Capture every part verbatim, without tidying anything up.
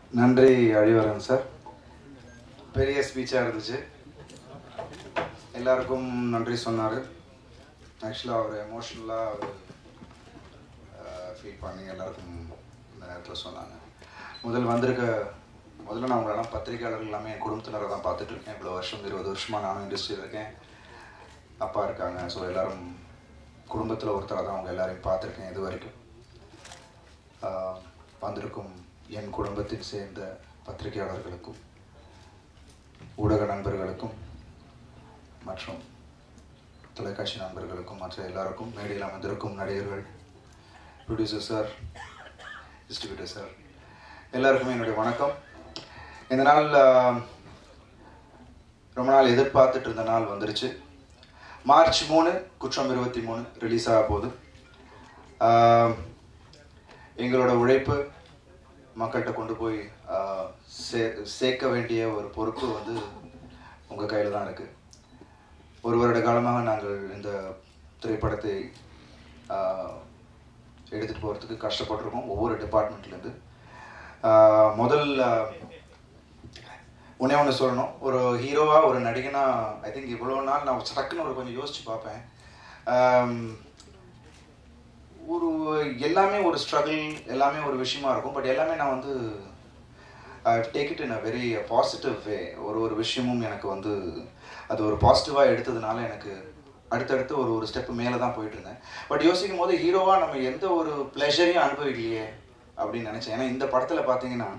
நன்றி அழிவரன் சார். பெரிய ஸ்பீச்சாக இருந்துச்சு. எல்லாருக்கும் நன்றி சொன்னார். ஆக்சுவலாக அவர் எமோஷ்னலாக அவர் ஃபீல் பண்ணி எல்லாருக்கும் இந்த நேரத்தில் சொன்னாங்க. முதல் வந்திருக்க முதல்ல நான் உங்களெல்லாம் பத்திரிகையாளர்கள் எல்லாமே என் குடும்பத்தினரை தான் பார்த்துட்ருக்கேன். இவ்வளோ வருஷம் இருபது வருஷமாக நானும் இண்டஸ்ட்ரியில் இருக்கேன். அப்பா இருக்காங்க. ஸோ எல்லோரும் குடும்பத்தில் ஒருத்தராக தான் அவங்க எல்லாரையும் பார்த்துருக்கேன் இது வரைக்கும். வந்திருக்கும் என் குடும்பத்தில் சேர்ந்த பத்திரிகையாளர்களுக்கும் ஊடக நண்பர்களுக்கும் மற்றும் தொலைக்காட்சி நண்பர்களுக்கும் மற்ற எல்லாருக்கும் மேடையில் அமர்ந்திருக்கும் நடிகர்கள், ப்ரொடியூசர் சார், டிஸ்ட்ரிபியூட்டர் சார், எல்லாருக்குமே என்னுடைய வணக்கம். இந்த நாள் ரொம்ப நாள் எதிர்பார்த்துட்டு இருந்த நாள் வந்துருச்சு. மார்ச் மூணு குற்றம் இருபத்தி மூணு ரிலீஸ் ஆக போகுது. எங்களோட உழைப்பு மக்கள்கிட்ட கொண்டு போய் சே சேர்க்க வேண்டிய ஒரு பொறுப்பு வந்து உங்கள் கையில் தான் இருக்குது. ஒரு வருட காலமாக நாங்கள் இந்த திரைப்படத்தை எடுத்துகிட்டு போகிறதுக்கு கஷ்டப்பட்டுருக்கோம் ஒவ்வொரு டிபார்ட்மெண்ட்லேருந்து. முதல் ஒன்றே ஒன்று சொல்லணும், ஒரு ஹீரோவாக ஒரு நடிகனாக ஐ திங்க் இவ்வளோ நாள் நான் சடக்குன்னு ஒரு கொஞ்சம் யோசித்து பார்ப்பேன். ஒரு எல்லாமே ஒரு ஸ்ட்ரகிள், எல்லாமே ஒரு விஷயமா இருக்கும். பட் எல்லாமே நான் வந்து take it in a very positive way. ஒரு ஒரு விஷயமும் எனக்கு வந்து அது ஒரு பாசிட்டிவாக எடுத்ததுனால எனக்கு அடுத்தடுத்து ஒரு ஒரு ஸ்டெப்பு மேலே தான் போயிட்டு இருந்தேன். பட் யோசிக்கும் போது ஹீரோவாக நம்ம எந்த ஒரு ப்ளஷரையும் அனுபவிக்கலையே அப்படின்னு நினச்சேன். ஏன்னா இந்த படத்தில் பார்த்தீங்கன்னா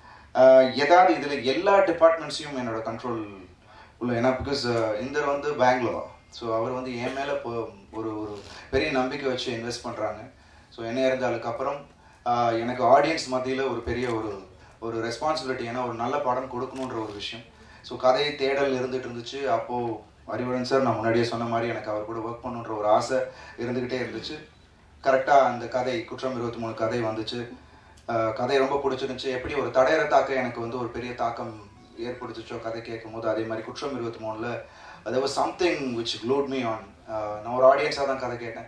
ஏதாவது இதில் எல்லா டிபார்ட்மெண்ட்ஸையும் என்னோட கண்ட்ரோல் உள்ள. ஏன்னா பிகாஸ் இந்தர் வந்து பெங்களூர். ஸோ அவர் வந்து என் மேலே இப்போ ஒரு ஒரு பெரிய நம்பிக்கை வச்சு இன்வெஸ்ட் பண்ணுறாங்க. ஸோ என்ன இருந்தாலுக்கு அப்புறம் எனக்கு ஆடியன்ஸ் மத்தியில் ஒரு பெரிய ஒரு ஒரு ரெஸ்பான்சிபிலிட்டி. ஏன்னா ஒரு நல்ல படம் கொடுக்கணுன்ற ஒரு விஷயம். ஸோ கதை தேடல் இருந்துகிட்டு இருந்துச்சு. அப்போது அறிவுடன் சார் நான் முன்னாடியே சொன்ன மாதிரி எனக்கு அவர் கூட ஒர்க் பண்ணுன்ற ஒரு ஆசை இருந்துக்கிட்டே இருந்துச்சு. கரெக்டாக அந்த கதை குற்றம் இருபத்தி மூணு கதை வந்துச்சு. கதை ரொம்ப பிடிச்சிருந்துச்சு. எப்படி ஒரு தடையற தாக்கம் எனக்கு வந்து ஒரு பெரிய தாக்கம் ஏற்படுத்துச்சோ கதை கேட்கும் போது, அதே மாதிரி குற்றம் இருபத்தி மூணில் அது was something which glued me on. நான் ஒரு ஆடியன்ஸாக தான் கதை கேட்டேன்.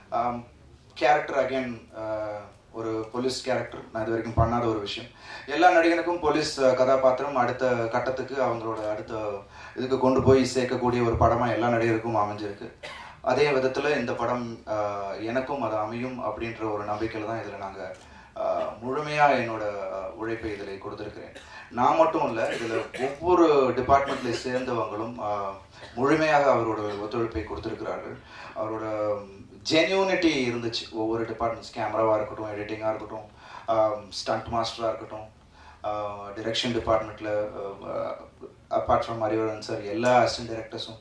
கேரக்டர் அகெயின் ஒரு போலீஸ் கேரக்டர், நான் இது வரைக்கும் பண்ணாத ஒரு விஷயம். எல்லா நடிகனுக்கும் போலீஸ் கதாபாத்திரம் அடுத்த கட்டத்துக்கு அவங்களோட அடுத்த இதுக்கு கொண்டு போய் சேர்க்கக்கூடிய ஒரு படமாக எல்லா நடிகருக்கும் அமைஞ்சிருக்கு. அதே விதத்தில் இந்த படம் எனக்கும் அது அமையும் அப்படின்ற ஒரு நம்பிக்கையில் தான் இதில் நாங்கள் முழுமையாக என்னோட உழைப்பை இதில் கொடுத்துருக்கிறேன். நான் மட்டும் இல்லை, இதில் ஒவ்வொரு டிபார்ட்மெண்ட்டில் சேர்ந்தவங்களும் முழுமையாக அவரோட ஒத்துழைப்பை கொடுத்துருக்கிறார்கள். அவரோட ஜென்யூனிட்டி இருந்துச்சு. ஒவ்வொரு டிபார்ட்மெண்ட்ஸ், கேமராவாக இருக்கட்டும், எடிட்டிங்காக இருக்கட்டும், ஸ்டண்ட் மாஸ்டராக இருக்கட்டும், டிரெக்ஷன் டிபார்ட்மெண்ட்டில் அப்பார்ட் ஃப்ரம் அறிவரன் சார் எல்லா அசிஸ்டன்ட் டைரக்டர்ஸும்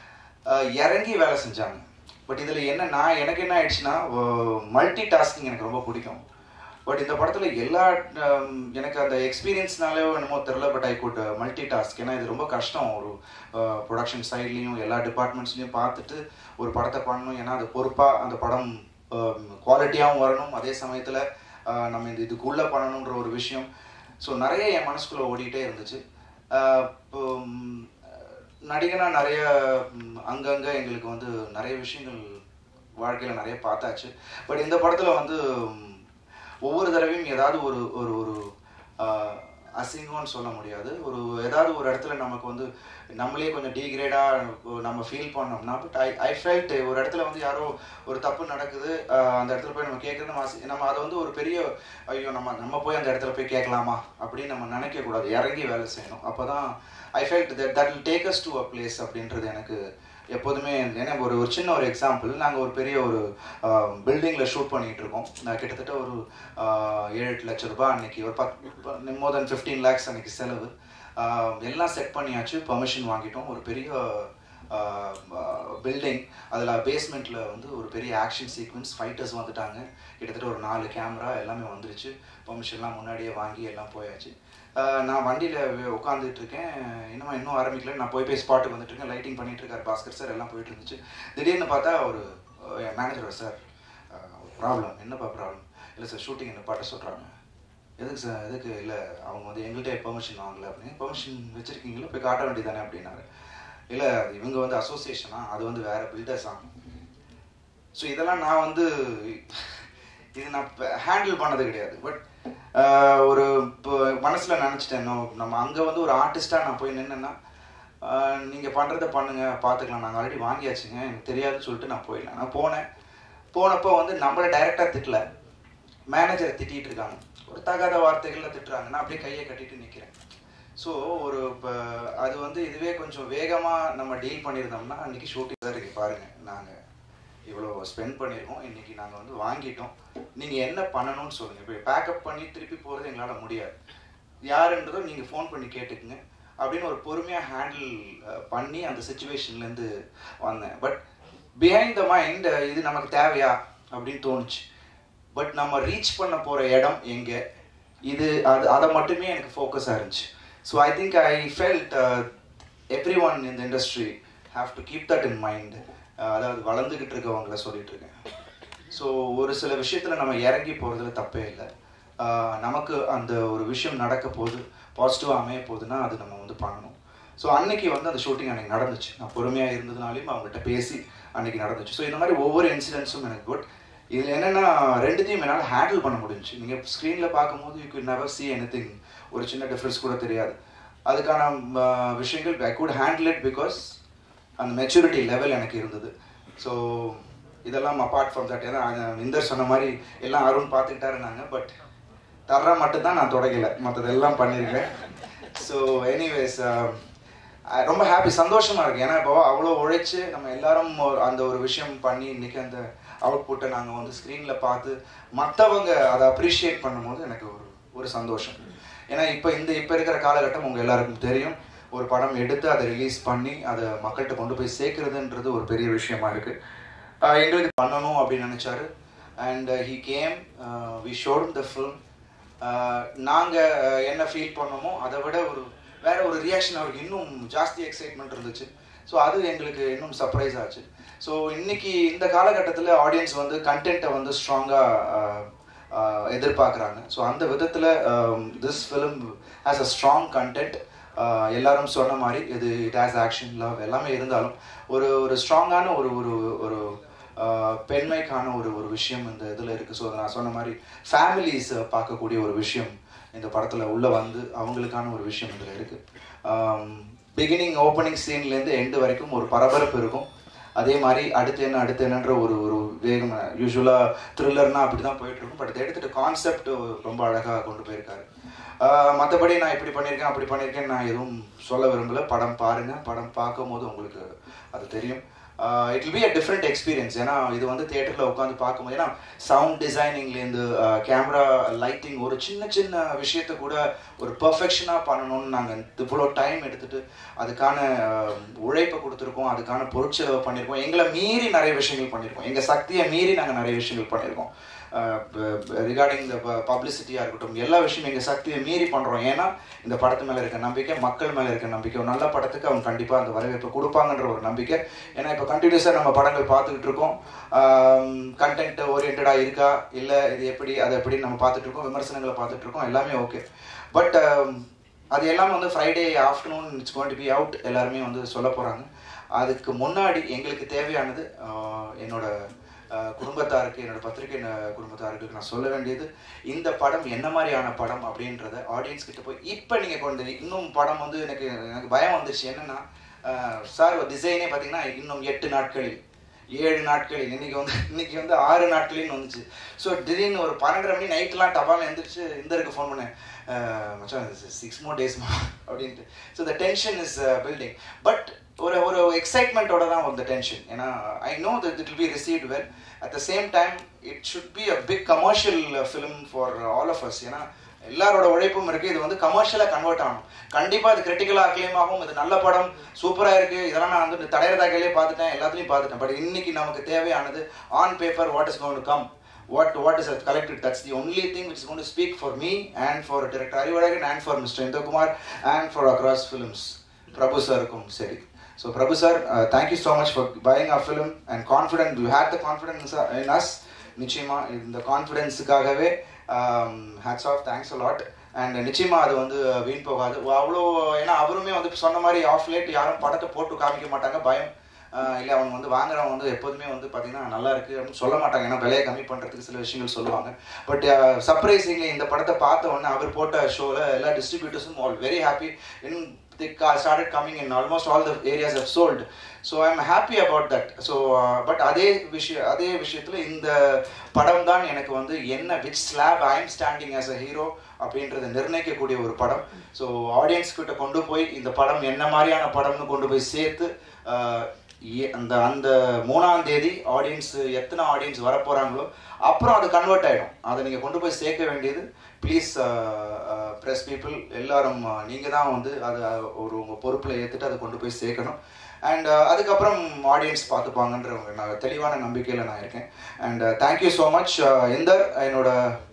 இறங்கி வேலை செஞ்சாங்க. பட் இதில் என்ன நான் எனக்கு என்ன ஆயிடுச்சுன்னா, மல்டி டாஸ்கிங் எனக்கு ரொம்ப பிடிக்கும். பட் இந்த படத்தில் எல்லா எனக்கு அந்த எக்ஸ்பீரியன்ஸ்னாலே என்னமோ தெரில, but I could multitask. ஏன்னா இது ரொம்ப கஷ்டம். ஒரு ப்ரொடக்ஷன் சைட்லேயும் எல்லா டிபார்ட்மெண்ட்ஸ்லையும் பார்த்துட்டு ஒரு படத்தை பண்ணணும். ஏன்னா அது பொறுப்பாக அந்த படம் குவாலிட்டியாகவும் வரணும், அதே சமயத்தில் நம்ம இந்த இதுக்குள்ளே பண்ணணுன்ற ஒரு விஷயம். ஸோ நிறைய என் மனசுக்குள்ளே ஓடிக்கிட்டே இருந்துச்சு. இப்போ நடிகனாக நிறைய அங்கங்கே எங்களுக்கு வந்து நிறைய விஷயங்கள் வாழ்க்கையில் நிறைய பார்த்தாச்சு. பட் இந்த படத்தில் வந்து ஒவ்வொரு தடவையும் ஏதாவது ஒரு ஒரு ஒரு அசிங்கம்னு சொல்ல முடியாது, ஒரு ஏதாவது ஒரு இடத்துல நமக்கு வந்து நம்மளே கொஞ்சம் டீக்ரேடாக நம்ம ஃபீல் பண்ணோம்னா, பட் ஐ ஐ ஃபெல்ட் ஒரு இடத்துல வந்து யாரோ ஒரு தப்பு நடக்குது, அந்த இடத்துல போய் நம்ம கேட்குறது நம்ம நம்ம அதை வந்து ஒரு பெரிய ஐயோ நம்ம நம்ம போய் அந்த இடத்துல போய் கேட்கலாமா அப்படின்னு நம்ம நினைக்கக்கூடாது. இறங்கி வேலை செய்யணும். அப்போ தான் I felt that that will take us to a place அப்படின்றது எனக்கு எப்போதுமே. ஏன்னா ஒரு ஒரு சின்ன ஒரு எக்ஸாம்பிள், நாங்கள் ஒரு பெரிய ஒரு பில்டிங்கில் ஷூட் பண்ணிகிட்டு இருக்கோம். நான் கிட்டத்தட்ட ஒரு ஏழு எட்டு லட்ச ரூபாய் அன்றைக்கி, ஒரு பத்து மோர் தென் ஃபிஃப்டீன் லேக்ஸ் அன்றைக்கி செலவு. எல்லாம் செட் பண்ணியாச்சு, பர்மிஷன் வாங்கிட்டோம். ஒரு பெரிய பில்டிங், அதில் பேஸ்மெண்ட்டில் வந்து ஒரு பெரிய ஆக்ஷன் சீக்வன்ஸ், ஃபைட்டர்ஸ் வந்துட்டாங்க. கிட்டத்தட்ட ஒரு நாலு கேமரா எல்லாமே வந்துருச்சு. பர்மிஷன்லாம் முன்னாடியே வாங்கி எல்லாம் போயாச்சு. நான் வண்டியில் உட்காந்துட்டு இருக்கேன். இன்னும் இன்னும் ஆரம்பிக்கல. நான் போய் போய் ஸ்பாட்டுக்கு வந்துட்டு இருக்கேன். லைட்டிங் பண்ணிட்டு இருக்காரு பாஸ்கர் சார், எல்லாம் போயிட்டு இருந்துச்சு. திடீர்னு பார்த்தா ஒரு மேனேஜர், சார் ப்ராப்ளம், என்னப்பா ப்ராப்ளம்? இல்லை சார் ஷூட்டிங் என்ன பாட்ட சொல்கிறாங்க. எதுக்கு சார்? எதுக்கு? இல்லை அவங்க வந்து எங்கள்கிட்ட பெர்மிஷன் வாங்கலை அப்படின்னு. பெர்மிஷன் வச்சுருக்கீங்களா? போய் காட்ட வேண்டியதானே அப்படின்னாரு. இல்லை இவங்க வந்து அசோசியேஷனா, அது வந்து வேறு பில்டர்ஸ் ஆகும். ஸோ இதெல்லாம் நான் வந்து இது நான் ஹேண்டில் பண்ணது கிடையாது. பட் ஒரு மனசில் நினச்சிட்டேன், நம்ம அங்கே வந்து ஒரு ஆர்டிஸ்ட்டாக நான் போய் நின்னேன்னா நீங்கள் பண்ணுறதை பண்ணுங்கள் பார்த்துக்கலாம், நாங்கள் ஆல்ரெடி வாங்கியாச்சுங்க எனக்கு தெரியாதுன்னு சொல்லிட்டு நான் போயிடலாம். நான் போனேன். போனப்போ வந்து நம்மளை டைரெக்டாக திட்டல, மேனேஜரை திட்டிகிட்டு இருக்காங்க, ஒரு தகாத வார்த்தைகளில் திட்டுறாங்க. நான் அப்படியே கையை கட்டிட்டு நிற்கிறேன். ஸோ ஒரு இப்போ அது வந்து இதுவே கொஞ்சம் வேகமாக நம்ம டீல் பண்ணியிருந்தோம்னா அன்றைக்கி ஷூட்டிங் தான் இருக்குது பாருங்கள், நாங்கள் இவ்வளோ ஸ்பெண்ட் பண்ணியிருக்கோம், இன்றைக்கி நாங்கள் வந்து வாங்கிட்டோம், நீங்கள் என்ன பண்ணணும்னு சொல்லுங்கள். இப்போ பேக்கப் பண்ணி திருப்பி போகிறது எங்களால் முடியாது, யாருன்றதோ நீங்கள் ஃபோன் பண்ணி கேட்டுக்குங்க அப்படின்னு ஒரு பொறுமையாக ஹேண்டில் பண்ணி அந்த சுச்சுவேஷன்லேருந்து வந்தேன். பட் பிஹைண்ட் த மைண்ட் இது நமக்கு தேவையா அப்படின்னு தோணுச்சு. பட் நம்ம ரீச் பண்ண போகிற இடம் எங்கே, இது அது அதை மட்டுமே எனக்கு ஃபோக்கஸாக இருந்துச்சு. So I think I felt everyone in the industry have to keep that in mind. அதாவது வளர்ந்துக்கிட்டு இருக்கவங்கள சொல்லிட்டு இருக்கேன். ஸோ ஒரு சில விஷயத்தில் நம்ம இறங்கி போகிறதுல தப்பே இல்லை. நமக்கு அந்த ஒரு விஷயம் நடக்க போகுது, பாசிட்டிவாக அமைய போகுதுன்னா அது நம்ம வந்து பண்ணணும். ஸோ அன்னைக்கு வந்து அந்த ஷூட்டிங் அன்றைக்கி நடந்துச்சு. நான் பொறுமையாக இருந்ததுனாலையும் அவங்கள்ட்ட பேசி அன்றைக்கி நடந்துச்சு. ஸோ இந்த மாதிரி ஒவ்வொரு இன்சிடென்ட்ஸும் எனக்கு குட். இதில் என்னென்னா ரெண்டுத்தையும் என்னால் ஹேண்டில் பண்ண முடிஞ்சிச்சு. நீங்கள் ஸ்க்ரீனில் பார்க்கும்போது you could never see anything, ஒரு சின்ன டிஃப்ரென்ஸ் கூட தெரியாது. அதுக்கான விஷயங்கள் I could handle it because அந்த மெச்சூரிட்டி லெவல் எனக்கு இருந்தது. ஸோ இதெல்லாம் அப்பார்ட் ஃப்ரம் தட், ஏன்னா இந்தர் சொன்ன மாதிரி எல்லாம் அருண் பார்த்துக்கிட்டாருன்னாங்க, பட் தர்ற மட்டும்தான் நான் தொடங்கலை, மற்றதெல்லாம் பண்ணியிருக்கேன். ஸோ எனிவேஸ் ரொம்ப ஹாப்பி, சந்தோஷமாக இருக்குது. ஏன்னா இப்போ அவ்வளோ உழைச்சி நம்ம எல்லாரும் அந்த ஒரு விஷயம் பண்ணி இன்றைக்கி அந்த அவுட்புட்டை நாங்கள் வந்து ஸ்க்ரீனில் பார்த்து மற்றவங்க அதை அப்ரிஷியேட் பண்ணும்போது எனக்கு ஒரு ஒரு சந்தோஷம். ஏன்னா இப்போ இந்த இப்போ இருக்கிற காலகட்டம் உங்கள் எல்லாருக்கும் தெரியும், ஒரு படம் எடுத்து அதை ரிலீஸ் பண்ணி அதை மக்கள்கிட்ட கொண்டு போய் சேர்க்குறதுன்றது ஒரு பெரிய விஷயமா இருக்குது. எங்களுக்கு பண்ணணும் அப்படின்னு நினச்சாரு. And he came, we shot the film. நாங்கள் என்ன ஃபீல் பண்ணோமோ அதை விட ஒரு வேற ஒரு ரியாக்ஷன் அவருக்கு இன்னும் ஜாஸ்தி எக்ஸைட்மெண்ட் இருந்துச்சு. ஸோ அது எங்களுக்கு இன்னும் சர்ப்ரைஸ் ஆச்சு. ஸோ இன்னைக்கு இந்த காலகட்டத்தில் ஆடியன்ஸ் வந்து கண்டென்ட்டை வந்து ஸ்ட்ராங்காக எதிர்பார்க்குறாங்க. ஸோ அந்த விதத்தில் this film has a strong content. எல்லாரும் சொன்ன மாதிரி இது இட் ஹேஸ் ஆக்ஷன், லவ் எல்லாமே இருந்தாலும் ஒரு ஒரு ஸ்ட்ராங்கான ஒரு ஒரு ஒரு பெண்மைக்கான ஒரு ஒரு விஷயம் இந்த இதில் இருக்குது. ஸோ நான் சொன்ன மாதிரி ஃபேமிலிஸ் பார்க்கக்கூடிய ஒரு விஷயம் இந்த படத்தில் உள்ளே வந்து அவங்களுக்கான ஒரு விஷயம் இதில் இருக்குது. பிகினிங் ஓப்பனிங் சீன்லேருந்து எண்டு வரைக்கும் ஒரு பரபரப்பு இருக்கும். அதே மாதிரி அடுத்து என்ன அடுத்து என்னன்ற ஒரு ஒரு வேகம். யூஸ்வலாக த்ரில்லர்னா அப்படி தான் போயிட்டுருக்கும். பட் இதை எடுத்துகிட்டு கான்செப்ட் ரொம்ப அழகாக கொண்டு போயிருக்காரு. மற்றபடி நான் இப்படி பண்ணியிருக்கேன் அப்படி பண்ணியிருக்கேன் நான் எதுவும் சொல்ல விரும்பலை. படம் பாருங்கள், படம் பார்க்கும் போது உங்களுக்கு அது தெரியும். It will be a different experience. ஏன்னா இது வந்து தியேட்டரில் உட்காந்து பார்க்கும்போது, ஏன்னா சவுண்ட் டிசைனிங்லேருந்து கேமரா லைட்டிங் ஒரு சின்ன சின்ன விஷயத்த கூட ஒரு பர்ஃபெக்ஷனாக பண்ணணும்னு நாங்கள் இவ்வளோ டைம் எடுத்துகிட்டு அதுக்கான உழைப்பை கொடுத்துருக்கோம், அதுக்கான பொருட்செலவை பண்ணியிருக்கோம். எங்களை மீறி நிறைய விஷயங்கள் பண்ணியிருக்கோம், எங்கள் சக்தியை மீறி நாங்கள் நிறைய விஷயங்கள் பண்ணியிருக்கோம். ரிகார்டிங் த பப்ளிசிட்டியாக இருக்கட்டும், எல்லா விஷயமும் எங்கள் சக்தியை மீறி பண்ணுறோம். ஏன்னா இந்த படத்து மேலே இருக்க நம்பிக்கை, மக்கள் மேலே இருக்க நம்பிக்கை, ஒரு நல்ல படத்துக்கு அவங்க கண்டிப்பாக அந்த வரவேற்பை கொடுப்பாங்கன்ற ஒரு நம்பிக்கை. ஏன்னா இப்போ கண்டினியூஸாக நம்ம படங்கள் பார்த்துக்கிட்டு இருக்கோம், கண்டென்ட் ஓரியன்டாக இருக்கா இல்லை இது எப்படி அது எப்படி நம்ம பார்த்துட்ருக்கோம், விமர்சனங்களை பார்த்துட்ருக்கோம், எல்லாமே ஓகே. பட் அது எல்லாமே வந்து Friday afternoon it's going to be out, எல்லாருமே வந்து சொல்ல போகிறாங்க. அதுக்கு முன்னாடி எங்களுக்கு தேவையானது என்னோட குடும்பத்தாருக்கு, என்னோட பத்திரிகை குடும்பத்தாருக்கு நான் சொல்ல வேண்டியது, இந்த படம் என்ன மாதிரியான படம் அப்படின்றத ஆடியன்ஸ் கிட்ட போய் இப்போ நீங்கள் கொண்டு இன்னும் படம் வந்து எனக்கு எனக்கு பயம் வந்துருச்சு. என்னென்னா சார் டிசைனே பார்த்தீங்கன்னா இன்னும் எட்டு நாட்களில் ஏழு நாட்களில் இன்னைக்கு வந்து இன்னைக்கு வந்து ஆறு நாட்களின்னு வந்துச்சு. ஸோ திடீர்னு ஒரு பன்னெண்டரை மணி நைட்லாம் டபால் எழுந்திரிச்சு இந்தருக்கு ஃபோன் பண்ணேன், மச்சான் சிக்ஸ் மோர் டேஸ்மா அப்படின்ட்டு. So the tension is building. But ஒரு ஒரு எக்ஸைட்மெண்ட்டோட தான் அந்த டென்ஷன். ஏன்னா I know that it will be received well. At the same time it should be a big commercial film for all of us. ஏன்னா எல்லாரோட உழைப்பும் இருக்குது, இது வந்து கமர்ஷியலாக கன்வெர்ட் ஆகணும். கண்டிப்பாக இது கிரிட்டிக்கலாக அக்ளைம் ஆகும், இது நல்ல படம் சூப்பராக இருக்குது, இதெல்லாம் நான் வந்து தடையறதாக்கையிலே பார்த்துட்டேன், எல்லாத்துலேயும் பார்த்துட்டேன். பட் இன்னைக்கு நமக்கு தேவையானது on paper what is going to come, what what is collected. That's the only thing which is going to speak for me and for director Arivadagan and for Mister Indra Kumar and for Across Films. Prabhu sir kum seri. So Prabhu sir, uh, thank you so much for buying our film and confident. You had the confidence in us. Nichima in the confidence காகவே hats off, thanks a lot. And நிச்சயமாக அது வந்து வீண் போகாது அவ்வளோ. ஏன்னா அவருமே வந்து சொன்ன மாதிரி ஆஃப் லேட் யாரும் படத்தை போட்டு காமிக்க மாட்டாங்க, பயம். இல்லை அவங்க வந்து வாங்குறவங்க வந்து எப்போதுமே வந்து பார்த்தீங்கன்னா நல்லா இருக்குது அப்படின்னு சொல்ல மாட்டாங்க, ஏன்னா விலையை கம்மி பண்ணுறதுக்கு சில விஷயங்கள் சொல்லுவாங்க. பட் சர்ப்ரைசிங்லி இந்த படத்தை பார்த்த உடனே அவர் போட்ட ஷோவில் எல்லா டிஸ்ட்ரிபியூட்டர்ஸும் all very happy. In they started coming in, almost all the areas have sold, so I'm happy about that. So uh, but அதே விஷயம் அதே விஷயத்தில் இந்த படம் தான் எனக்கு வந்து என்ன which slab I am standing as a hero அப்படின்றத நிர்ணயிக்கக்கூடிய ஒரு படம். ஸோ ஆடியன்ஸ் கிட்ட கொண்டு போய் இந்த படம் என்ன மாதிரியான படம்னு கொண்டு போய் சேர்த்து அந்த அந்த மூணாம் தேதி ஆடியன்ஸ் எத்தனை ஆடியன்ஸ் வர போகிறாங்களோ அப்புறம் அது கன்வெர்ட் ஆகிடும். அதை நீங்கள் கொண்டு போய் சேர்க்க வேண்டியது ப்ளீஸ் ப்ரெஸ் பீப்புள் எல்லாரும் நீங்கள் தான் வந்து அதை ஒரு உங்கள் பொறுப்பில் ஏற்றுட்டு அதை கொண்டு போய் சேர்க்கணும். அண்ட் அதுக்கப்புறம் ஆடியன்ஸ் பார்த்துப்பாங்கன்ற நான் தெளிவான நம்பிக்கையில் நான் இருக்கேன். அண்ட் தேங்க்யூ ஸோ மச் எந்தர் என்னோட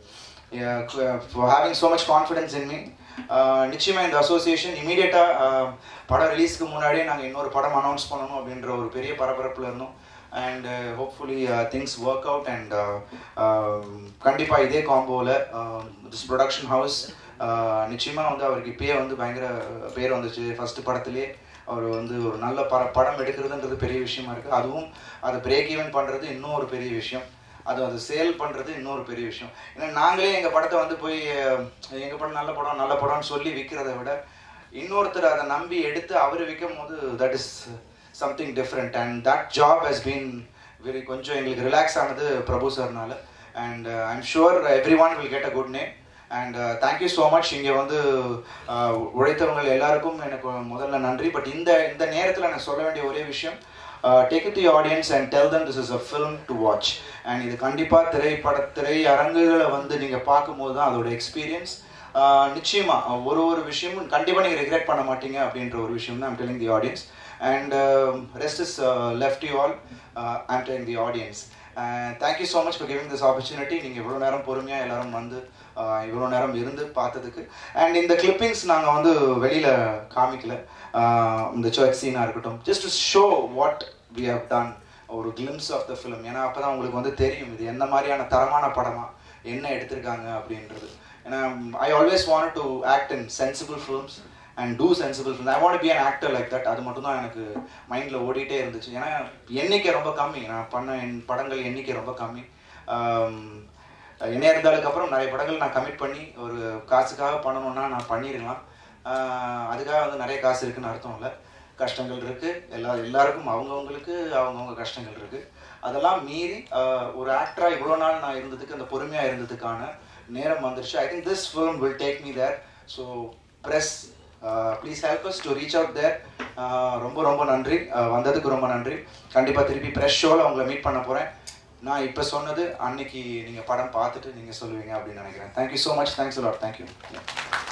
for having so much confidence in me. நிச்சயமாக இந்த அசோசியேஷன் இமீடியட்டாக படம் ரிலீஸ்க்கு முன்னாடியே நாங்கள் இன்னொரு படம் அனௌன்ஸ் பண்ணணும் அப்படின்ற ஒரு பெரிய பரபரப்பில் இருந்தோம். And hopefully things work out. And கண்டிப்பாக இதே காம்போவில் திஸ் ப்ரொடக்ஷன் ஹவுஸ் நிச்சயமாக வந்து அவருக்கு இப்பயே வந்து பயங்கர பேர் வந்துச்சு. ஃபஸ்ட்டு படத்துலேயே அவர் வந்து ஒரு நல்ல பட படம் எடுக்கிறதுன்றது பெரிய விஷயமா இருக்குது. அதுவும் அதை பிரேக் ஈவன் பண்ணுறது இன்னும் ஒரு பெரிய விஷயம். அது அது சேல் பண்ணுறது இன்னொரு பெரிய விஷயம். ஏன்னா நாங்களே எங்கள் படத்தை வந்து போய் எங்கள் படம் நல்ல படம் நல்ல படம்னு சொல்லி விற்கிறத விட இன்னொருத்தர் அதை நம்பி எடுத்து அவர் விற்கும் போது that is something different. And that job has been very கொஞ்சம் எங்களுக்கு ரிலாக்ஸ் ஆனது பிரபு சார்னால. And I am sure everyone will get a good name. And thank you so much. இங்கே வந்து உழைத்தவங்க எல்லாருக்கும் எனக்கு முதல்ல நன்றி. பட் இந்த இந்த நேரத்தில் எனக்கு சொல்ல வேண்டிய ஒரே விஷயம், Uh, take it to your audience and tell them this is a film to watch. And இது கண்டிப்பாக திரைப்பட திரை அரங்குகளை வந்து நீங்கள் பார்க்கும்போது தான் அதோட எக்ஸ்பீரியன்ஸ் நிச்சயமாக ஒரு ஒரு விஷயமும் கண்டிப்பாக நீங்கள் ரிக்ரெட் பண்ண மாட்டீங்க அப்படின்ற ஒரு விஷயம் தான் I'm telling the audience. And rest is left you all. I'm telling the audience. Thank you so much for giving this opportunity. நீங்கள் இவ்வளோ நேரம் பொறுமையாக எல்லாரும் வந்து இவ்வளோ நேரம் இருந்து பார்த்ததுக்கு. அண்ட் இந்த கிளிப்பிங்ஸ் நாங்கள் வந்து வெளியில் காமிக்கல, இந்த சர்ச் சீனாக இருக்கட்டும், just to show what we have done, ஒரு கிளிம்ஸ் ஆஃப் த ஃபிலிம். ஏன்னா அப்போ தான் உங்களுக்கு வந்து தெரியும் இது என்ன மாதிரியான தரமான படமாக என்ன எடுத்திருக்காங்க அப்படின்றது. ஏன்னா I always want to act in sensible films and do sensible films. I want be an actor like that. அது மட்டும் தான் எனக்கு மைண்டில் ஓடிட்டே இருந்துச்சு. ஏன்னா எண்ணிக்கை ரொம்ப கம்மி, நான் பண்ண என் படங்கள் எண்ணிக்கை ரொம்ப கம்மி. என்ன இருந்தாலுக்கப்புறம் நிறைய படங்கள் நான் கமிட் பண்ணி ஒரு காசுக்காக பண்ணணுன்னா நான் பண்ணிடலாம். அதுக்காக வந்து நிறைய காசு இருக்குதுன்னு அர்த்தம் இல்லை. கஷ்டங்கள் இருக்குது, எல்லா எல்லாருக்கும் அவங்கவுங்களுக்கு அவங்கவுங்க கஷ்டங்கள் இருக்குது. அதெல்லாம் மீறி ஒரு ஆக்டராக இவ்வளோ நாள் நான் இருந்ததுக்கு அந்த பொறுமையாக இருந்ததுக்கான நேரம் வந்துருச்சு. I think this film will take me there. So press please help us to reach out there. ரொம்ப ரொம்ப நன்றி, வந்ததுக்கு ரொம்ப நன்றி. கண்டிப்பாக திருப்பி ப்ரெஸ் ஷோவில் உங்களை மீட் பண்ண போகிறேன். நான் இப்போ சொன்னது அன்னைக்கு நீங்கள் படம் பார்த்துட்டு நீங்கள் சொல்லுவீங்க அப்படின்னு நினைக்கிறேன். Thank you so much. Thanks a lot. Thank you.